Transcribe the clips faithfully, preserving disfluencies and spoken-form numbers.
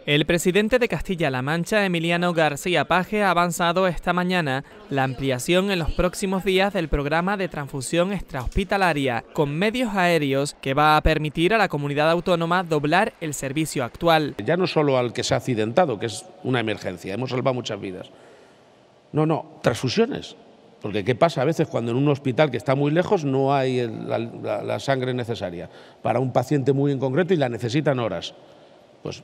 El presidente de Castilla-La Mancha, Emiliano García Paje, ha avanzado esta mañana la ampliación en los próximos días del programa de transfusión extrahospitalaria con medios aéreos que va a permitir a la comunidad autónoma doblar el servicio actual. Ya no solo al que se ha accidentado, que es una emergencia, hemos salvado muchas vidas. No, no, transfusiones. Porque ¿qué pasa a veces cuando en un hospital que está muy lejos no hay el, la, la, la sangre necesaria para un paciente muy en concreto y la necesitan horas? Pues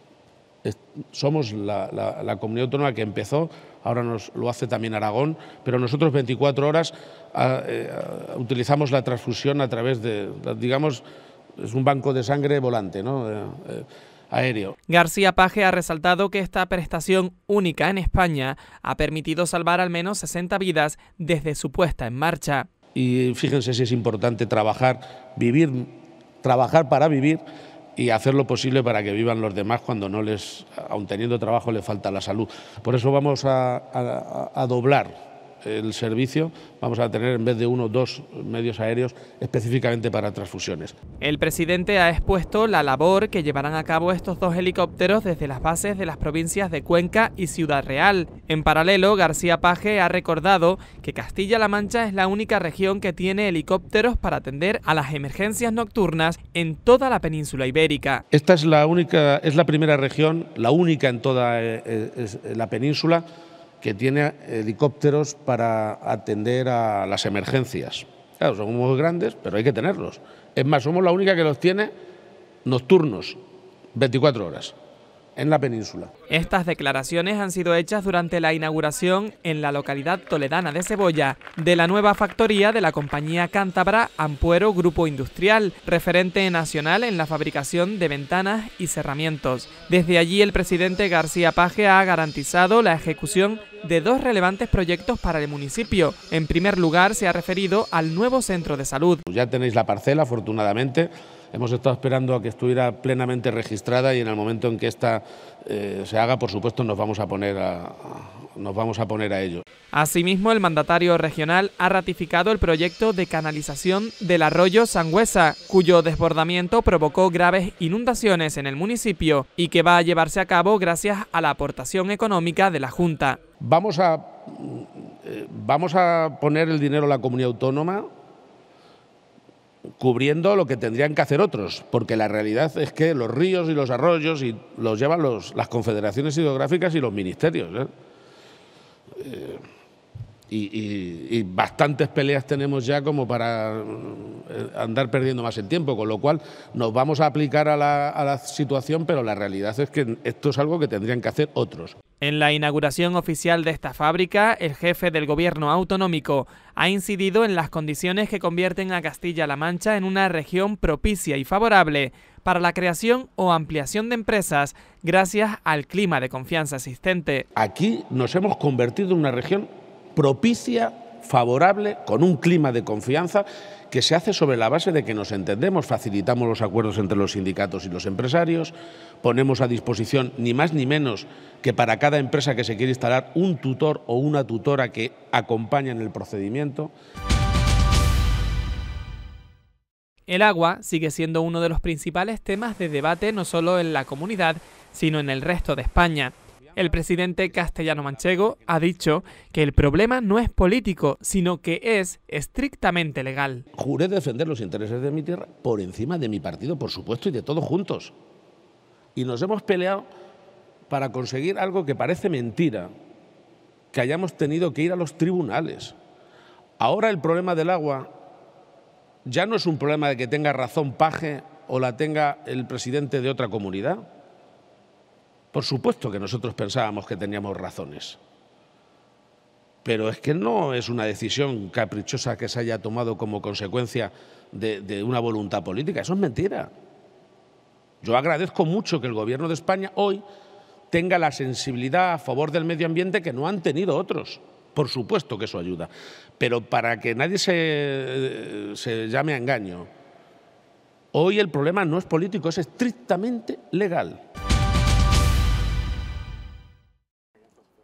somos la, la, la comunidad autónoma que empezó, ahora nos lo hace también Aragón, pero nosotros veinticuatro horas a, eh, a, utilizamos la transfusión a través de, digamos, es un banco de sangre volante, ¿no? Eh, eh, aéreo. García Paje ha resaltado que esta prestación única en España ha permitido salvar al menos sesenta vidas desde su puesta en marcha. Y fíjense si es importante trabajar, vivir, trabajar para vivir, y hacer lo posible para que vivan los demás cuando no les, aun teniendo trabajo, les falta la salud. Por eso vamos a, a, a doblar el servicio, vamos a tener en vez de uno, dos medios aéreos específicamente para transfusiones. El presidente ha expuesto la labor que llevarán a cabo estos dos helicópteros desde las bases de las provincias de Cuenca y Ciudad Real. En paralelo, García Paje ha recordado que Castilla-La Mancha es la única región que tiene helicópteros para atender a las emergencias nocturnas en toda la península ibérica. Esta es la única, es la primera región, la única en toda eh, la península, que tiene helicópteros para atender a las emergencias. Claro, son muy grandes, pero hay que tenerlos. Es más, somos la única que los tiene nocturnos, veinticuatro horas, en la península. Estas declaraciones han sido hechas durante la inauguración en la localidad toledana de Cebolla de la nueva factoría de la compañía cántabra Ampuero Grupo Industrial, referente nacional en la fabricación de ventanas y cerramientos. Desde allí el presidente García Paje ha garantizado la ejecución de dos relevantes proyectos para el municipio. En primer lugar, se ha referido al nuevo centro de salud. Ya tenéis la parcela, afortunadamente. Hemos estado esperando a que estuviera plenamente registrada y en el momento en que esta eh, se haga, por supuesto, nos vamos a poner a, a, nos vamos a poner a ello. Asimismo, el mandatario regional ha ratificado el proyecto de canalización del arroyo Sangüesa, cuyo desbordamiento provocó graves inundaciones en el municipio y que va a llevarse a cabo gracias a la aportación económica de la Junta. Vamos a, eh, vamos a poner el dinero a la comunidad autónoma cubriendo lo que tendrían que hacer otros, porque la realidad es que los ríos y los arroyos y los llevan los, las confederaciones hidrográficas y los ministerios, ¿eh? Eh, y, y, y bastantes peleas tenemos ya como para andar perdiendo más el tiempo, con lo cual nos vamos a aplicar a la, a la situación, pero la realidad es que esto es algo que tendrían que hacer otros. En la inauguración oficial de esta fábrica, el jefe del gobierno autonómico ha incidido en las condiciones que convierten a Castilla-La Mancha en una región propicia y favorable para la creación o ampliación de empresas gracias al clima de confianza existente. Aquí nos hemos convertido en una región propicia, favorable, con un clima de confianza que se hace sobre la base de que nos entendemos, facilitamos los acuerdos entre los sindicatos y los empresarios, ponemos a disposición ni más ni menos que para cada empresa que se quiere instalar un tutor o una tutora que acompañen el procedimiento. El agua sigue siendo uno de los principales temas de debate no solo en la comunidad, sino en el resto de España. El presidente castellano-manchego ha dicho que el problema no es político, sino que es estrictamente legal. Juré defender los intereses de mi tierra por encima de mi partido, por supuesto, y de todos juntos. Y nos hemos peleado para conseguir algo que parece mentira, que hayamos tenido que ir a los tribunales. Ahora el problema del agua ya no es un problema de que tenga razón Paje o la tenga el presidente de otra comunidad. Por supuesto que nosotros pensábamos que teníamos razones, pero es que no es una decisión caprichosa que se haya tomado como consecuencia de, de una voluntad política, eso es mentira. Yo agradezco mucho que el Gobierno de España hoy tenga la sensibilidad a favor del medio ambiente que no han tenido otros. Por supuesto que eso ayuda, pero para que nadie se, se llame a engaño, hoy el problema no es político, es estrictamente legal.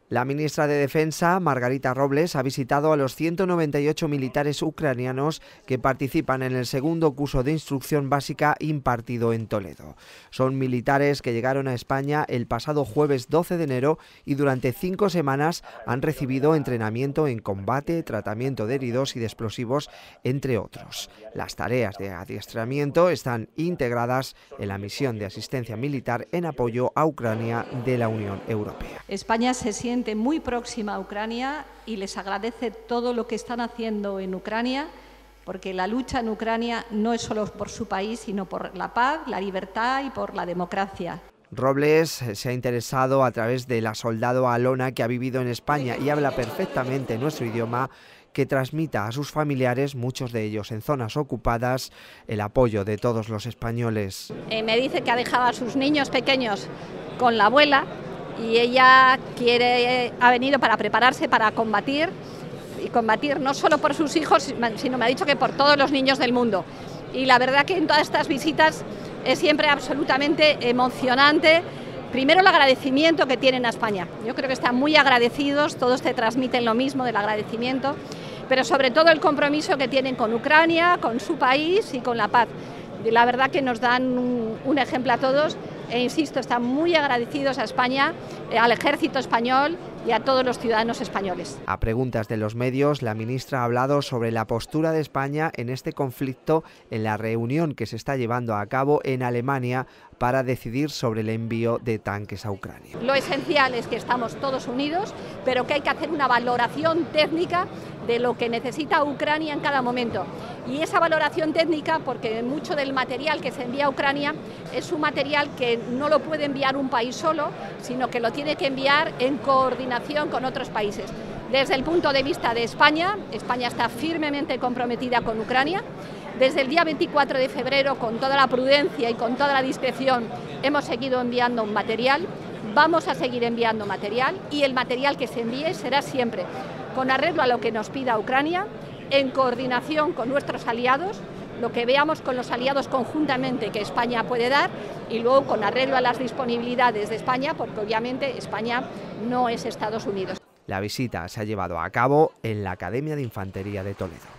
La ministra de Defensa, Margarita Robles, ha visitado a los ciento noventa y ocho militares ucranianos que participan en el segundo curso de instrucción básica impartido en Toledo. Son militares que llegaron a España el pasado jueves doce de enero y durante cinco semanas han recibido entrenamiento en combate, tratamiento de heridos y de explosivos, entre otros. Las tareas de adiestramiento están integradas en la misión de asistencia militar en apoyo a Ucrania de la Unión Europea. España se siente muy próxima a Ucrania y les agradece todo lo que están haciendo en Ucrania, porque la lucha en Ucrania no es solo por su país, sino por la paz, la libertad y por la democracia. Robles se ha interesado a través de la soldado Alona, que ha vivido en España y habla perfectamente nuestro idioma, que transmita a sus familiares, muchos de ellos en zonas ocupadas, el apoyo de todos los españoles. Eh, me dice que ha dejado a sus niños pequeños con la abuela y ella quiere, ha venido para prepararse para combatir, y combatir no solo por sus hijos, sino me ha dicho que por todos los niños del mundo. Y la verdad que en todas estas visitas es siempre absolutamente emocionante. Primero, el agradecimiento que tienen a España. Yo creo que están muy agradecidos, todos te transmiten lo mismo del agradecimiento, pero sobre todo el compromiso que tienen con Ucrania, con su país y con la paz. Y la verdad que nos dan un, un ejemplo a todos e insisto, están muy agradecidos a España, al ejército español y a todos los ciudadanos españoles. A preguntas de los medios, la ministra ha hablado sobre la postura de España en este conflicto en la reunión que se está llevando a cabo en Alemania para decidir sobre el envío de tanques a Ucrania. Lo esencial es que estamos todos unidos, pero que hay que hacer una valoración técnica de lo que necesita Ucrania en cada momento. Y esa valoración técnica, porque mucho del material que se envía a Ucrania es un material que no lo puede enviar un país solo, sino que lo tiene que enviar en coordinación con otros países. Desde el punto de vista de España, España está firmemente comprometida con Ucrania. Desde el día veinticuatro de febrero, con toda la prudencia y con toda la discreción, hemos seguido enviando material, vamos a seguir enviando material y el material que se envíe será siempre con arreglo a lo que nos pida Ucrania, en coordinación con nuestros aliados, lo que veamos con los aliados conjuntamente que España puede dar y luego con arreglo a las disponibilidades de España, porque obviamente España no es Estados Unidos. La visita se ha llevado a cabo en la Academia de Infantería de Toledo.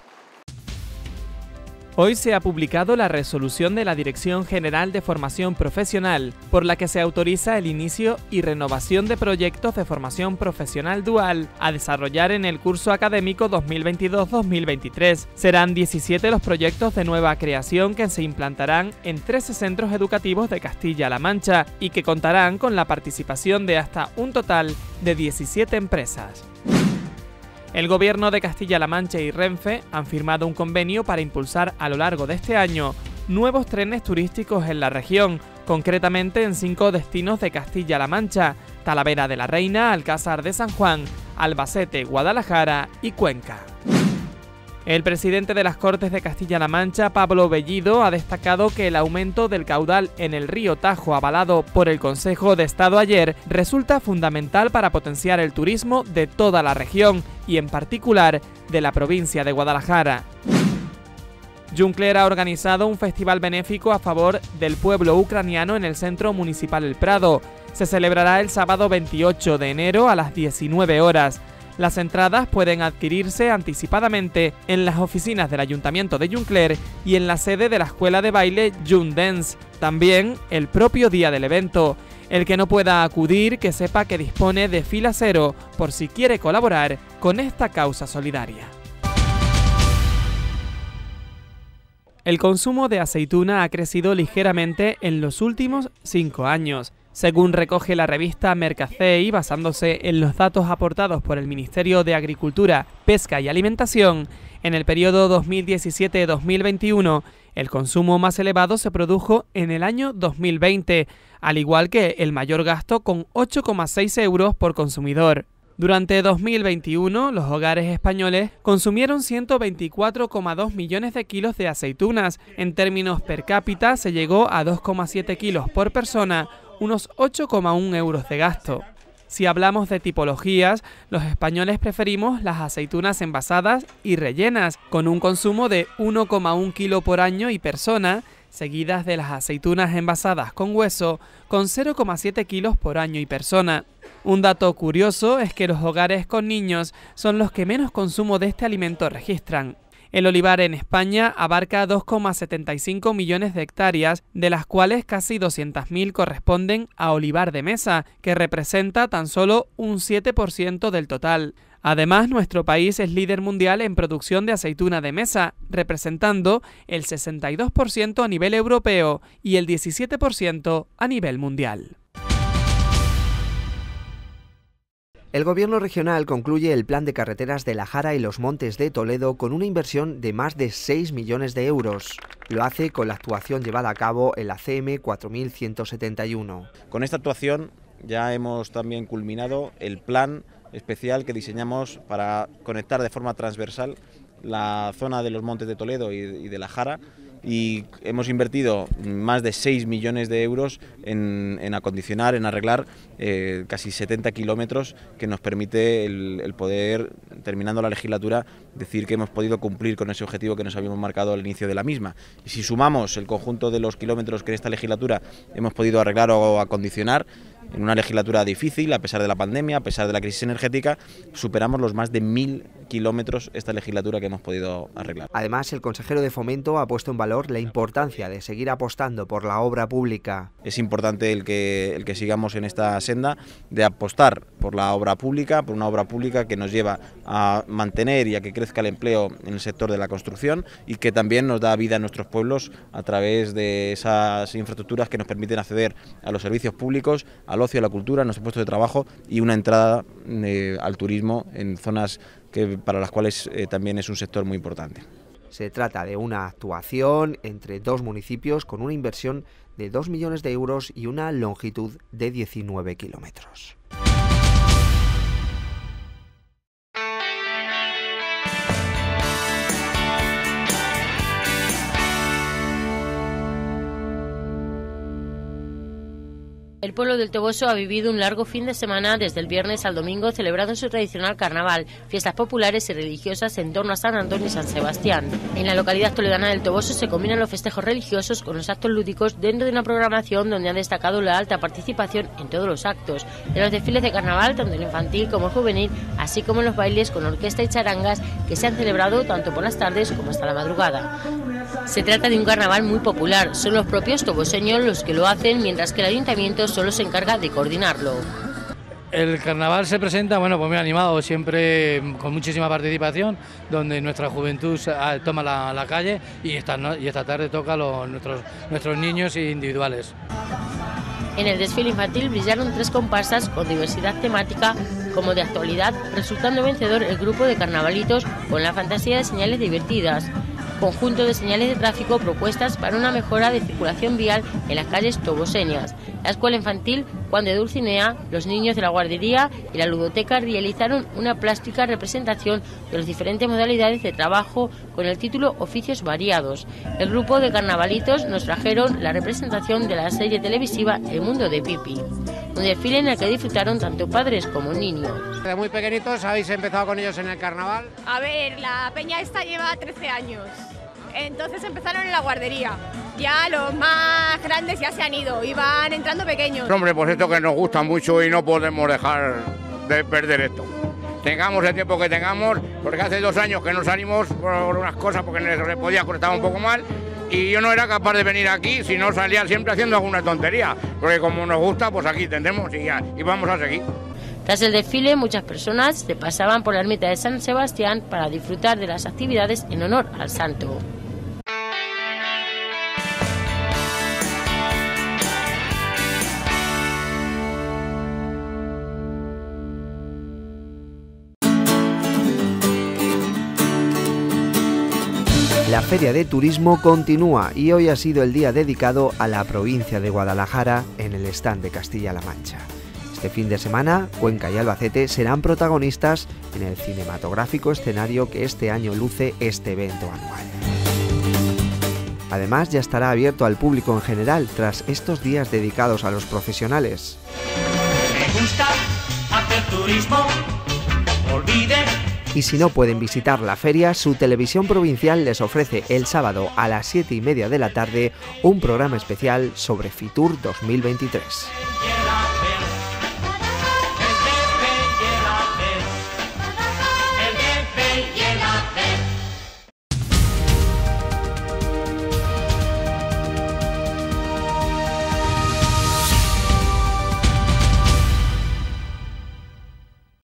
Hoy se ha publicado la resolución de la Dirección General de Formación Profesional, por la que se autoriza el inicio y renovación de proyectos de formación profesional dual a desarrollar en el curso académico dos mil veintidós dos mil veintitrés. Serán diecisiete los proyectos de nueva creación que se implantarán en trece centros educativos de Castilla-La Mancha y que contarán con la participación de hasta un total de diecisiete empresas. El Gobierno de Castilla-La Mancha y Renfe han firmado un convenio para impulsar a lo largo de este año nuevos trenes turísticos en la región, concretamente en cinco destinos de Castilla-La Mancha: Talavera de la Reina, Alcázar de San Juan, Albacete, Guadalajara y Cuenca. El presidente de las Cortes de Castilla-La Mancha, Pablo Bellido, ha destacado que el aumento del caudal en el río Tajo, avalado por el Consejo de Estado ayer, resulta fundamental para potenciar el turismo de toda la región y en particular de la provincia de Guadalajara. Juncker ha organizado un festival benéfico a favor del pueblo ucraniano en el Centro Municipal El Prado. Se celebrará el sábado veintiocho de enero a las diecinueve horas. Las entradas pueden adquirirse anticipadamente en las oficinas del Ayuntamiento de Juncker y en la sede de la Escuela de Baile June Dance, también el propio día del evento. El que no pueda acudir, que sepa que dispone de fila cero por si quiere colaborar con esta causa solidaria. El consumo de aceituna ha crecido ligeramente en los últimos cinco años. Según recoge la revista Mercacei, basándose en los datos aportados por el Ministerio de Agricultura, Pesca y Alimentación, en el periodo dos mil diecisiete dos mil veintiuno, el consumo más elevado se produjo en el año dos mil veinte, al igual que el mayor gasto con ocho coma seis euros por consumidor. Durante dos mil veintiuno, los hogares españoles consumieron ciento veinticuatro coma dos millones de kilos de aceitunas. En términos per cápita, se llegó a dos coma siete kilos por persona, unos ocho coma uno euros de gasto. Si hablamos de tipologías, los españoles preferimos las aceitunas envasadas y rellenas, con un consumo de uno coma uno kilo por año y persona, seguidas de las aceitunas envasadas con hueso, con cero coma siete kilos por año y persona. Un dato curioso es que los hogares con niños son los que menos consumo de este alimento registran. El olivar en España abarca dos coma setenta y cinco millones de hectáreas, de las cuales casi doscientas mil corresponden a olivar de mesa, que representa tan solo un siete por ciento del total. Además, nuestro país es líder mundial en producción de aceituna de mesa, representando el sesenta y dos por ciento a nivel europeo y el diecisiete por ciento a nivel mundial. El Gobierno regional concluye el plan de carreteras de La Jara y los Montes de Toledo con una inversión de más de seis millones de euros. Lo hace con la actuación llevada a cabo en la C M cuatro mil ciento setenta y uno. Con esta actuación ya hemos también culminado el plan especial que diseñamos para conectar de forma transversal la zona de los Montes de Toledo y de La Jara, y hemos invertido más de seis millones de euros en, en acondicionar, en arreglar eh, casi setenta kilómetros, que nos permite el, el poder, terminando la legislatura, decir que hemos podido cumplir con ese objetivo que nos habíamos marcado al inicio de la misma. Y si sumamos el conjunto de los kilómetros que en esta legislatura hemos podido arreglar o acondicionar, en una legislatura difícil, a pesar de la pandemia, a pesar de la crisis energética, superamos los más de mil kilómetros esta legislatura que hemos podido arreglar. Además, el consejero de Fomento ha puesto en valor la importancia de seguir apostando por la obra pública. Es importante el que, el que sigamos en esta senda de apostar por la obra pública, por una obra pública que nos lleva a mantener y a que crezca el empleo en el sector de la construcción, y que también nos da vida a nuestros pueblos a través de esas infraestructuras que nos permiten acceder a los servicios públicos, al ocio, a la cultura, a nuestros puestos de trabajo y una entrada eh, al turismo en zonas que, para las cuales eh, también es un sector muy importante. Se trata de una actuación entre dos municipios con una inversión de dos millones de euros y una longitud de diecinueve kilómetros. El pueblo del Toboso ha vivido un largo fin de semana desde el viernes al domingo, celebrando su tradicional carnaval, fiestas populares y religiosas en torno a San Antonio y San Sebastián. En la localidad toledana del Toboso se combinan los festejos religiosos con los actos lúdicos dentro de una programación donde han destacado la alta participación en todos los actos, en los desfiles de carnaval, tanto el infantil como el juvenil, así como en los bailes con orquesta y charangas que se han celebrado tanto por las tardes como hasta la madrugada. Se trata de un carnaval muy popular, son los propios toboseños los que lo hacen, mientras que el ayuntamiento solo se encarga de coordinarlo. El carnaval se presenta, bueno, pues muy animado, siempre con muchísima participación, donde nuestra juventud toma la, la calle y esta, ¿no? y esta tarde toca los, nuestros, nuestros niños individuales. En el desfile infantil brillaron tres comparsas con diversidad temática como de actualidad, resultando vencedor el grupo de carnavalitos con la fantasía de señales divertidas, conjunto de señales de tráfico propuestas para una mejora de circulación vial en las calles toboseñas. La escuela infantil Juan de Dulcinea, los niños de la guardería y la ludoteca realizaron una plástica representación de las diferentes modalidades de trabajo con el título Oficios Variados. El grupo de carnavalitos nos trajeron la representación de la serie televisiva El Mundo de Pipi, un desfile en el que disfrutaron tanto padres como niños. Desde muy pequeñitos habéis empezado con ellos en el carnaval. A ver, la peña esta lleva trece años, entonces empezaron en la guardería. Ya los más grandes ya se han ido y van entrando pequeños. Hombre, pues esto que nos gusta mucho y no podemos dejar de perder esto. Tengamos el tiempo que tengamos, porque hace dos años que no salimos por unas cosas, porque le podía estaba un poco mal, y yo no era capaz de venir aquí si no salía siempre haciendo alguna tontería, porque como nos gusta, pues aquí tendremos y, ya, y vamos a seguir. Tras el desfile, muchas personas se pasaban por la ermita de San Sebastián para disfrutar de las actividades en honor al santo. La Feria de Turismo continúa y hoy ha sido el día dedicado a la provincia de Guadalajara en el stand de Castilla-La Mancha. Este fin de semana, Cuenca y Albacete serán protagonistas en el cinematográfico escenario que este año luce este evento anual. Además, ya estará abierto al público en general tras estos días dedicados a los profesionales. Me gusta hacer turismo, olvide. Y si no pueden visitar la feria, su televisión provincial les ofrece el sábado a las siete y media de la tarde un programa especial sobre Fitur dos mil veintitrés.